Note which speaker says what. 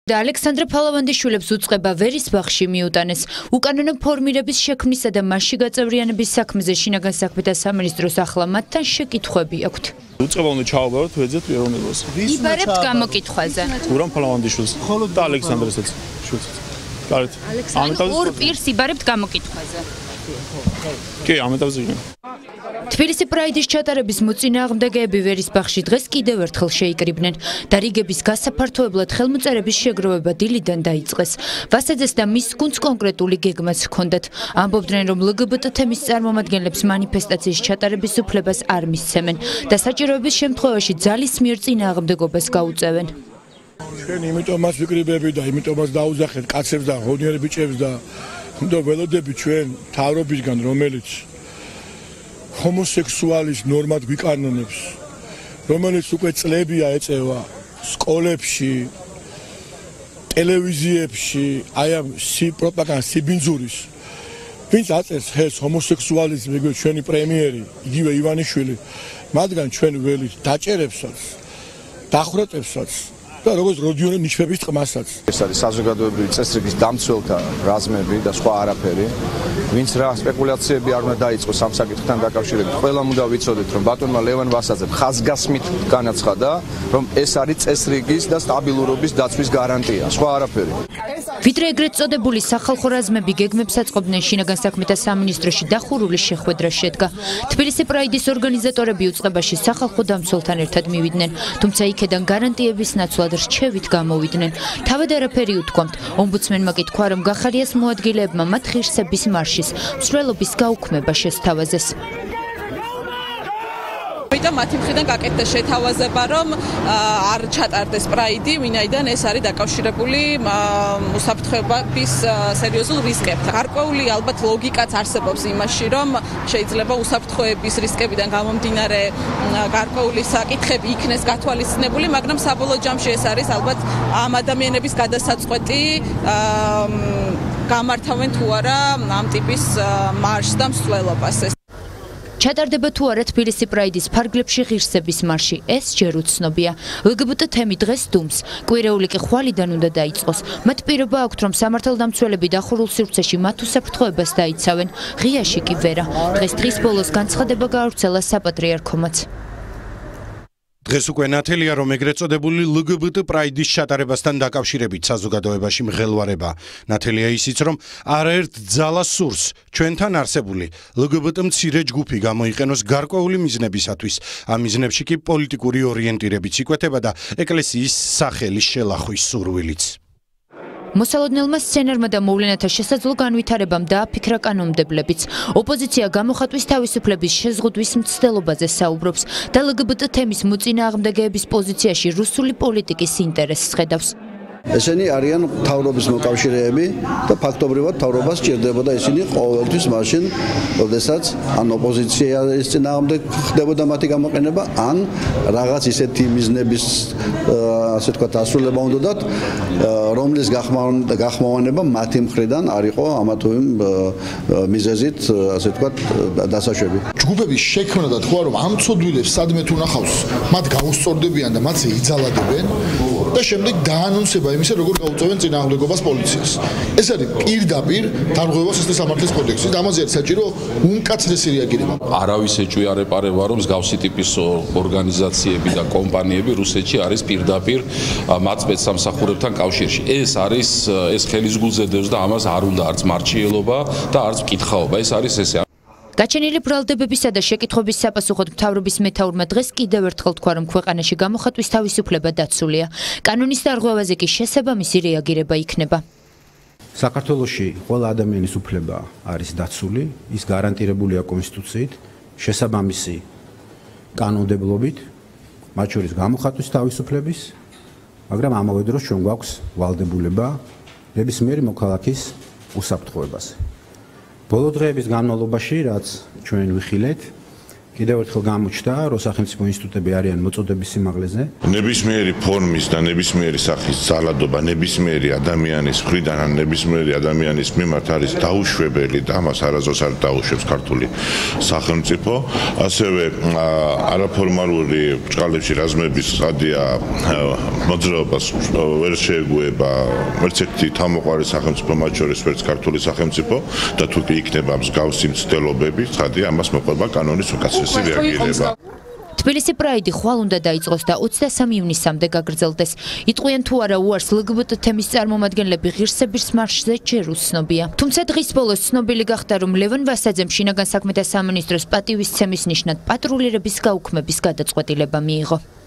Speaker 1: და ალექსანდრე ფალავანდიშვილებს უწყება ვერისბახში მიუტანეს. უკანონო ფორმირების შექმნისა და მასში გაწევრიანების საქმეზე შინაგან საქმეთა სამინისტროს ახლა მათთან შეკითხვები აქვთ.
Speaker 2: უწყება უნდა ჩაავაროთ ვეძებ პიროვნებას.
Speaker 1: იბარებთ გამოკითხვაზე.
Speaker 2: გურამ ფალავანდიშვილს და ალექსანდრესაც შვილს. გარეთ.
Speaker 1: ამიტომ ორ პირს იბარებთ გამოკითხვაზე.
Speaker 2: კი, ამიტომ
Speaker 1: თბილისი პრაიდის ჩატარების მოწინააღმდეგეები ვერისბახში დღეს კიდევ ერთხელ შეიკრიბნენ და რიგების გასაფართოებლად ხელმოწერების შეგროვება დილიდან დაიწყეს. ვასაძეს და მის გუნდს კონკრეტული გეგმაც ჰქონდათ. ამბობდნენ, რომ LGBT თემის წარმომადგენლებს манифестაციის ჩატარების უფლებას არ მისცემენ და საჭიროების შემთხვევაში ძალის მიერ წინააღმდეგობას გაუწევენ.
Speaker 3: ჩვენ იმიტომაც ვიკრიბები და იმიტომაც დაუძახეთ კაცებს და ღონიერ ბიჭებს და ველოდები ჩვენ მთავრობისგან, რომელიც ჰომოსექსუალის ნორმად გვიკანონებს, რომელიც უკვე წლებია ეწევა სკოლებში, ტელევიზიებში, აი ამ პროპაგანდა სიბინძურის. ვინც აწეს ხელს ჰომოსექსუალიზმს, ეგრევე ჩვენი პრემიერი, იგივე ივანიშვილი, მათგან ჩვენ ველით დაჭერებსაც, დახვრეტებსაც და როგორც როდიონი ნიშნების ტყმასაც.
Speaker 4: ეს არის საზოგადოებრივი წესრიგის დამცველთა რაზმები და სხვა არაფერი. ვინც რა სპეკულაციები არ უნდა დაიწყოს ამ საკითხთან დაკავშირებით. ყველამ უნდა ვიცოდეთ, რომ ბატონმა ლევან ვასაძემ ხაზგასმით განაცხადა, რომ ეს არის წესრიგის და სტაბილურობის დაცვის გარანტია, სხვა არაფერი.
Speaker 1: ვიდრე ეგრეთ წოდებული სახალხო რაზმები გეგმებს აწყობდნენ, შინაგან საქმეთა სამინისტროში დახურული შეხვედრა შედგა. თბილისი პრაიდის ორგანიზატორები უწყებაში სახალხო დამცველთან ერთად მივიდნენ, თუმცა იქედან გარანტიების ნაცვლად რჩევით გამოვიდნენ. თავად არაფერი უთქვამთ. ომბუდსმენმა კითხვა, რომ გახარიას მოადგილეებმა მათ ღირსების მარშის მსვლელობის გაუქმება შესთავაზეს.
Speaker 5: ამიტომ მათი მხრიდან გაკეთდა შეთავაზება, რომ არ ჩატარდეს პრაიდი, ვინაიდან ეს არის დაკავშირებული უსაფრთხოების სერიოზულ რისკებთან. გარკვეული ალბათ ლოგიკაც არსებობს იმაში, რომ შეიძლება უსაფრთხოების რისკებიდან გამომდინარე გარკვეული საკითხები იქნეს გათვალისწინებული, მაგრამ საბოლოო ჯამში ეს არის ალბათ ამ ადამიანების გადასაწყვეტი გამართავენ თუ არა ამ ტიპის მარშს და მსვლელობას.
Speaker 1: ჩატარდება თუ არა თბილისი პრაიდის ფარგლებში ღირსების მარში, ეს ჯერ უცნობია. LGBT თემი დღეს დუმს, კვირეული კი ხვალიდან უნდა დაიწყოს. მათ პირობა აქვთ, რომ სამართალდამცველები დახურულ სივრცეში მათ უსაფრთხოებას დაიცავენ, ღიაში კი ვერა. დღეს დღის ბოლოს განცხადება გაავრცელა საპატრიარქომაც.
Speaker 6: დღეს უკვე ნათელია, რომ ეგრეთ წოდებული LGBT პრაიდის ჩატარებასთან დაკავშირებით საზოგადოებაში მღელვარება. ნათელია ისიც, რომ არაერთ ძალას სურს ჩვენთან არსებული LGBT მცირე ჯგუფი გამოიყენოს გარკვეული მიზნებისათვის. ამ მიზნებში კი პოლიტიკური ორიენტირებიც იკვეთება და ეკლესიის სახელის შელახვის სურვილიც. მოსალოდნელმა სცენარმა და მოვლენათა შესაძლო განვითარებამ დააფიქრა კანონმდებლებიც. ოპოზიცია გამოხატვის თავისუფლების შეზღუდვის მცდელობაზე საუბრობს და LGBT თემის მოწინააღმდეგეების პოზიციაში რუსული პოლიტიკის ინტერესს ხედავს.
Speaker 7: ესენი არიან მთავრობის მოკავშირეები და ფაქტობრივად მთავრობას სჭირდებოდა ისინი ყოველთვის მაშინ, როდესაც ან ოპოზიციის წინააღმდეგ ხდებოდა მათი გამოყენება, ან რაღაც ისეთი მიზნების ასე ვთქვათ ასრულება უნდათ, რომლის გახმოვანება მათი მხრიდან არ იყო ამა თუ იმ მიზეზით ასე ვთქვათ დასაშვები.
Speaker 3: ჯგუფების შექმნა და თქვა, რომ ამ ცოდვილებს სადმე თუ ნახავს, მათ გაუსწორდებიან და მათზე იძალადებენ და შემდეგ დაანონსება იმისა, როგორ გაუწევენ წინააღმდეგობას პოლიციას. ეს არის პირდაპირ დარღვევა სისხლის სამართლის კოდექსით, ამაზე არის საჭირო უმკაცრესი რეაგირება.
Speaker 8: არავის ეჭვი არ ეპარება, რომ მსგავსი ტიპის ორგანიზაციები და კომპანიები რუსეთში არის პირდაპირ მათ სპეცსამსახურებთან კავშირში. ეს ხელისგულზე დევს და ამას არ უნდა არც მარჩიელობა და არც მკითხაობა. ეს არის ესე.
Speaker 1: გაჩენილი ბრალდებებისა და შეკითხვების საპასუხოდ მთავრობის მეთაურმა დღეს კიდევ ერთხელ თქვა, რომ ქვეყანაში გამოხატვის თავისუფლება დაცულია. კანონის დარღვევაზე კი შესაბამისი რეაგირება იქნება.
Speaker 9: საქართველოში ყველა ადამიანის უფლება არის დაცული, ის გარანტირებულია კონსტიტუციით, შესაბამისი კანონმდებლობით, მათ შორის გამოხატვის თავისუფლების, მაგრამ ამავე დროს ჩვენ გვაქვს ვალდებულება ნებისმიერი მოქალაქის უსაფრთხოებაზე. ბოლო დღეების განმავლობაში, რაც ჩვენ ვიხილეთ, კიდევ ერთხელ გამოჩნდა, რომ სახელმწიფო ინსტიტუტები არიან მოწოდების სიმაღლეზე.
Speaker 10: ნებისმიერი ფორმის და ნებისმიერი სახის ძალადობა ნებისმიერი ადამიანის მხრიდან ან ნებისმიერი ადამიანის მიმართ არის დაუშვებელი და ამას არასდროს არ დაუშვებს ქართული სახელმწიფო. ასევე არაფორმალური ბრჭყალებში რაზმების სტადია მოძრაობას ვერ შეეგუება ერთ ერთი თავმოყარი სახელმწიფო, მათ შორის ვერც ქართული სახელმწიფო და თუ კი იქნება მსგავსი მცდელობები, ცხადია ამას მოყვება კანონის უკაცრესი რეაგირება.
Speaker 1: თბილისი პრაიდი ხვალ უნდა დაიწყოს და 23 ივნისამდე გაგრძელდეს. იტყვიან თუ არა უარს LGBT თემის წარმომადგენლები ღირსების მარშზე ჯერ უცნობია. თუმცა დღის ბოლოს ცნობილი გახდა, რომ ლევან ვასაძემ შინაგან საქმეთა სამინისტროს პატივისცემის ნიშნად პატრულირების გაუქმების გადაწყვეტილება მიიღო.